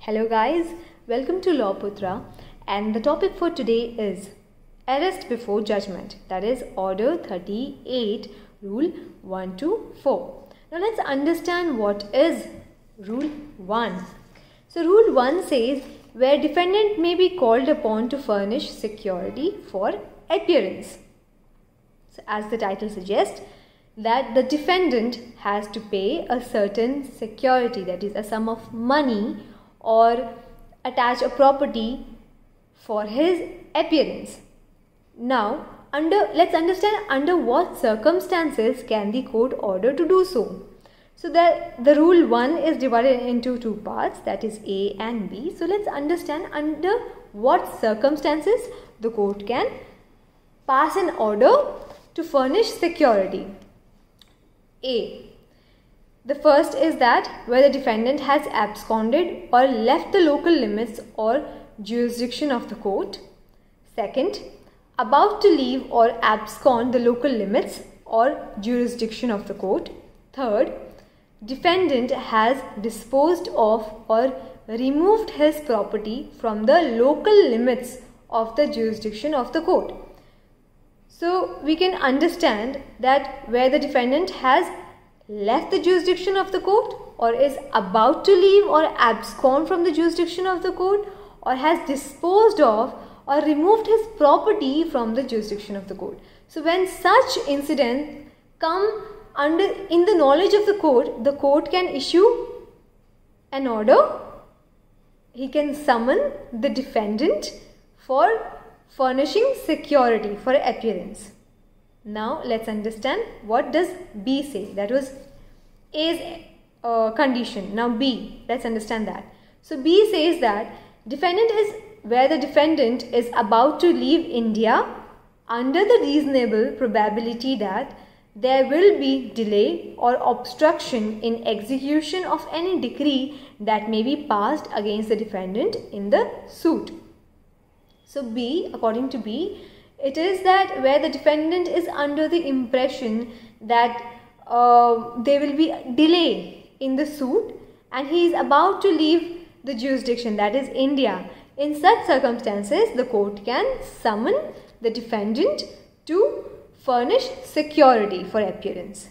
Hello guys, welcome to Law Putra, and the topic for today is arrest before judgment, that is Order 38, Rule 1 to 4. Now let's understand what is Rule 1. So Rule 1 says where defendant may be called upon to furnish security for appearance. So as the title suggests, that the defendant has to pay a certain security, that is a sum of money, or attach a property for his appearance. Now, let's understand under what circumstances can the court order to do so. So the rule 1 is divided into two parts, that is A and B. So let's understand under what circumstances the court can pass an order to furnish security. A. The first is that where the defendant has absconded or left the local limits or jurisdiction of the court. Second, about to leave or abscond the local limits or jurisdiction of the court. Third, defendant has disposed of or removed his property from the local limits of the jurisdiction of the court. So we can understand that where the defendant has left the jurisdiction of the court, or is about to leave or abscond from the jurisdiction of the court, or has disposed of or removed his property from the jurisdiction of the court. So when such incidents come in the knowledge of the court can issue an order. He can summon the defendant for furnishing security for appearance. Now let's understand what does B say. That was A's condition. Now B, let's understand that. So B says that defendant is where the defendant is about to leave India under the reasonable probability that there will be delay or obstruction in execution of any decree that may be passed against the defendant in the suit. So B, according to B, it is that where the defendant is under the impression that there will be delay in the suit and he is about to leave the jurisdiction, that is India. In such circumstances, the court can summon the defendant to furnish security for appearance.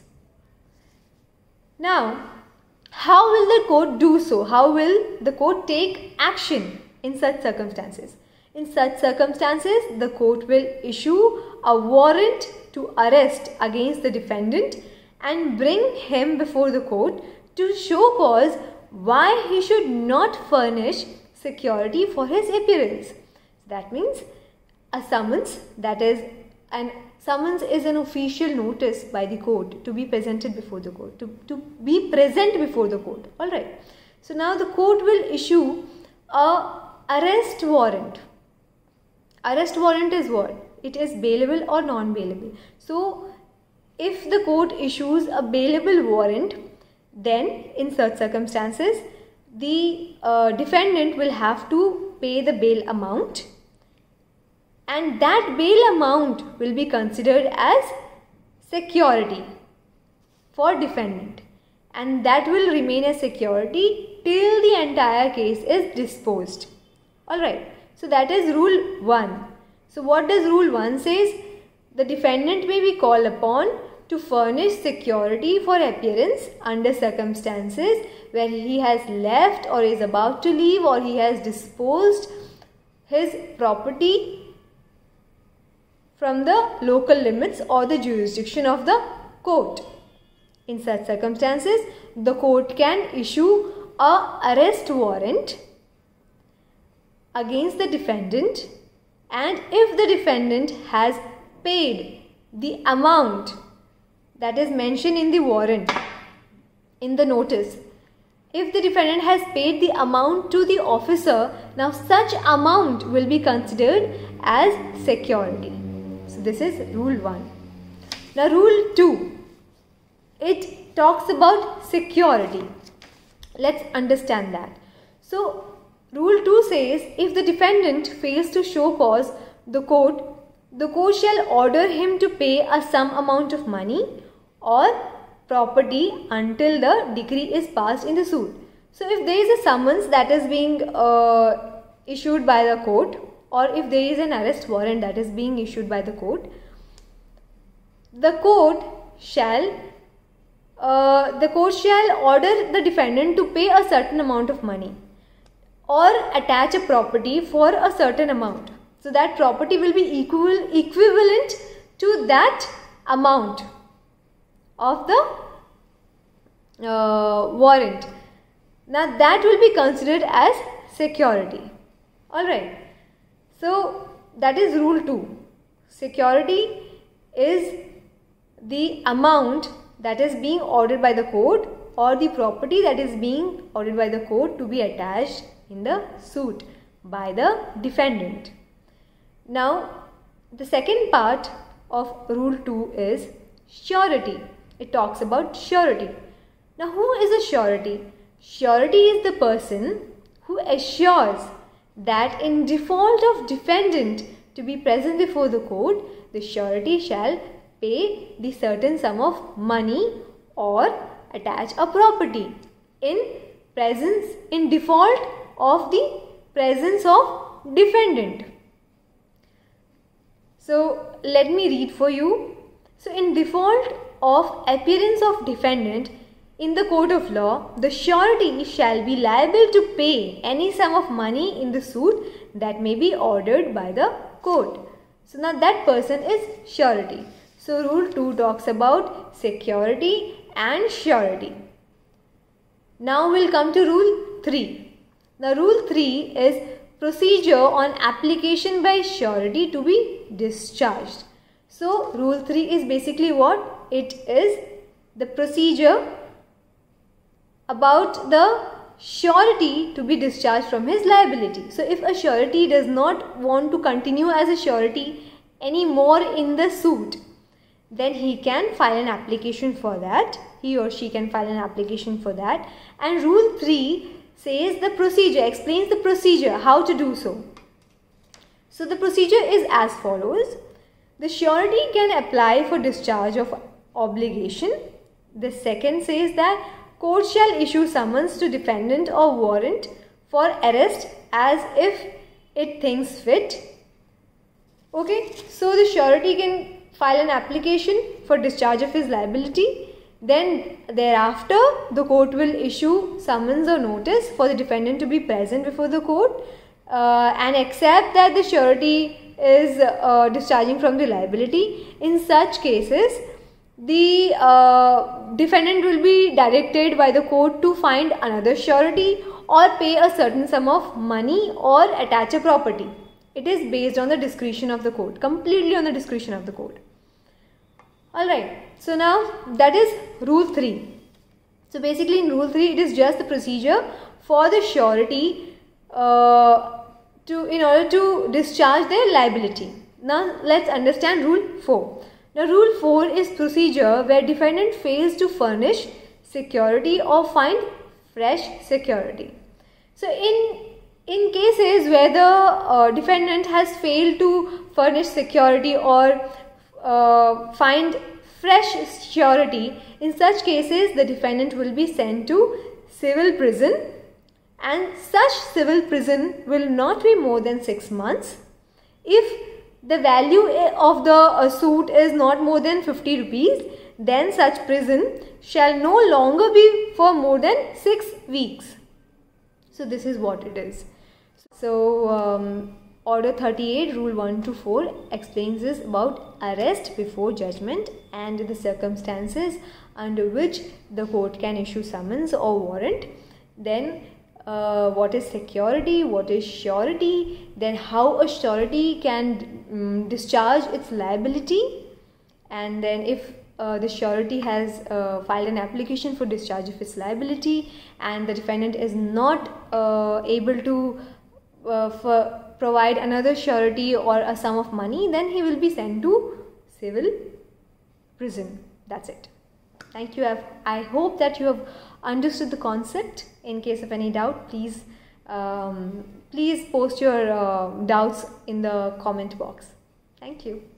Now, how will the court do so? How will the court take action in such circumstances? In such circumstances, the court will issue a warrant to arrest against the defendant and bring him before the court to show cause why he should not furnish security for his appearance. That means a summons, that is, an summons is an official notice by the court to be presented before the court, to be present before the court. Alright. So now the court will issue a arrest warrant. Arrest warrant is what? It is bailable or non-bailable. So, if the court issues a bailable warrant, then in such circumstances, the defendant will have to pay the bail amount, and that bail amount will be considered as security for defendant, and that will remain as security till the entire case is disposed. Alright. So that is Rule 1. So what does Rule 1 says? The defendant may be called upon to furnish security for appearance under circumstances where he has left or is about to leave or he has disposed his property from the local limits or the jurisdiction of the court. In such circumstances, the court can issue a arrest warrant against the defendant, and if the defendant has paid the amount that is mentioned in the warrant, in the notice, if the defendant has paid the amount to the officer, now such amount will be considered as security. So this is Rule 1. Now Rule 2, it talks about security. Let's understand that. So Rule 2 says, if the defendant fails to show cause, the court shall order him to pay a sum amount of money or property until the decree is passed in the suit. So if there is a summons that is being issued by the court, or if there is an arrest warrant that is being issued by the court shall order the defendant to pay a certain amount of money or attach a property for a certain amount. So that property will be equivalent to that amount of the warrant. Now that will be considered as security. Alright. So that is rule 2. Security is the amount that is being ordered by the court or the property that is being ordered by the court to be attached in the suit by the defendant. Now the second part of rule 2 is surety. It talks about surety. Now who is a surety? Surety is the person who assures that in default of defendant to be present before the court, the surety shall pay the certain sum of money or attach a property in default of the presence of defendant. So let me read for you. So in default of appearance of defendant in the court of law, the surety shall be liable to pay any sum of money in the suit that may be ordered by the court. So now that person is surety. So rule 2 talks about security and surety. Now we'll come to rule 3. Now rule 3 is procedure on application by surety to be discharged. So rule 3 is basically what? It is the procedure about the surety to be discharged from his liability. So if a surety does not want to continue as a surety anymore in the suit, then he can file an application for that. He or she can file an application for that. And rule 3 says the procedure, explains the procedure, how to do so. So the procedure is as follows. The surety can apply for discharge of obligation. The second says that court shall issue summons to defendant or warrant for arrest as if it thinks fit. Okay, so the surety can file an application for discharge of his liability. Then thereafter the court will issue summons or notice for the defendant to be present before the court and accept that the surety is discharging from the liability. In such cases, the defendant will be directed by the court to find another surety or pay a certain sum of money or attach a property. It is based on the discretion of the court, completely on the discretion of the court. Alright, so now that is rule 3. So basically in rule 3 it is just the procedure for the surety in order to discharge their liability. Now let's understand rule 4. Now rule 4 is procedure where defendant fails to furnish security or find fresh security. So in cases where the defendant has failed to furnish security or find fresh surety, in such cases the defendant will be sent to civil prison, and such civil prison will not be more than 6 months. If the value of the suit is not more than 50 rupees, then such prison shall no longer be for more than 6 weeks. So this is what it is. So Order 38, Rule 1 to 4 explains this about arrest before judgment and the circumstances under which the court can issue summons or warrant. Then what is security, what is surety, then how a surety can discharge its liability, and then if the surety has filed an application for discharge of its liability and the defendant is not able to provide another surety or a sum of money, then he will be sent to civil prison. That's it. Thank you. I hope that you have understood the concept. In case of any doubt, please post your doubts in the comment box. Thank you.